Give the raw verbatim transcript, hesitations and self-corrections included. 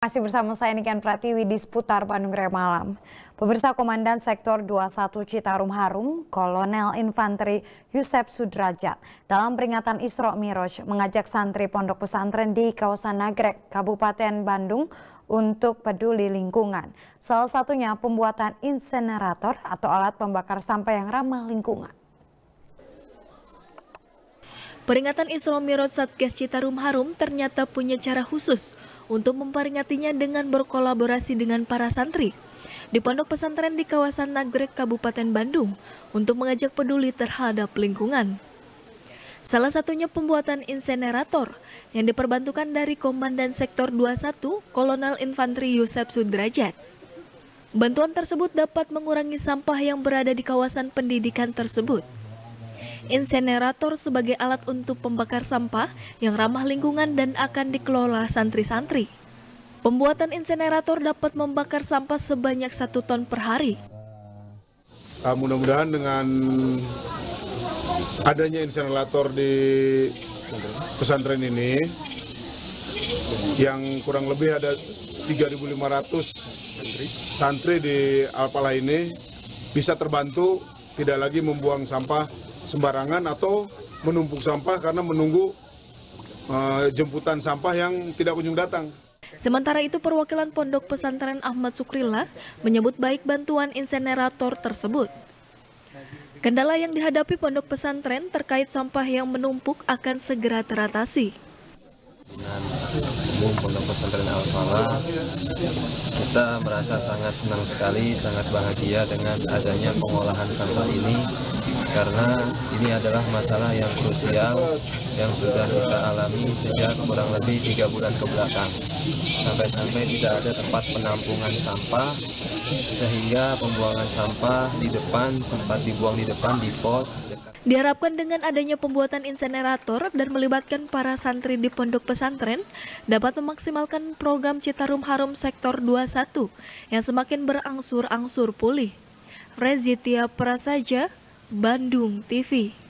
Masih bersama saya Niken Pratiwi di seputar Bandung Raya Malam. Pemirsa, Komandan Sektor dua puluh satu Citarum Harum, Kolonel Infanteri Yusep Sudrajat, dalam peringatan Isra Miraj mengajak santri pondok pesantren di kawasan Nagrek, Kabupaten Bandung untuk peduli lingkungan. Salah satunya pembuatan insenerator atau alat pembakar sampah yang ramah lingkungan. Peringatan Isra Miraj Satgas Citarum Harum ternyata punya cara khusus untuk memperingatinya dengan berkolaborasi dengan para santri di pondok pesantren di kawasan Nagrek, Kabupaten Bandung untuk mengajak peduli terhadap lingkungan. Salah satunya pembuatan insenerator yang diperbantukan dari Komandan Sektor dua puluh satu Kolonel Infanteri Yusep Sudrajat. Bantuan tersebut dapat mengurangi sampah yang berada di kawasan pendidikan tersebut. Insenerator sebagai alat untuk pembakar sampah yang ramah lingkungan dan akan dikelola santri-santri. Pembuatan insenerator dapat membakar sampah sebanyak satu ton per hari. Uh, mudah-mudahan dengan adanya insenerator di pesantren ini, yang kurang lebih ada tiga ribu lima ratus santri di Alpala ini bisa terbantu, tidak lagi membuang sampah sembarangan atau menumpuk sampah karena menunggu uh, jemputan sampah yang tidak kunjung datang. Sementara itu, perwakilan Pondok Pesantren Ahmad Sukrila menyebut baik bantuan insenerator tersebut. Kendala yang dihadapi pondok pesantren terkait sampah yang menumpuk akan segera teratasi. Dengan umum Pondok Pesantren Al-Falah, kita merasa sangat senang sekali, sangat bahagia dengan adanya pengolahan sampah ini, karena ini adalah masalah yang krusial yang sudah kita alami sejak kurang lebih tiga bulan ke belakang. Sampai-sampai tidak ada tempat penampungan sampah, sehingga pembuangan sampah di depan sempat dibuang di depan di pos. Diharapkan dengan adanya pembuatan insenerator dan melibatkan para santri di pondok pesantren dapat memaksimalkan program Citarum Harum Sektor dua puluh satu yang semakin berangsur-angsur pulih. Rezitia Prasaja, Bandung T V.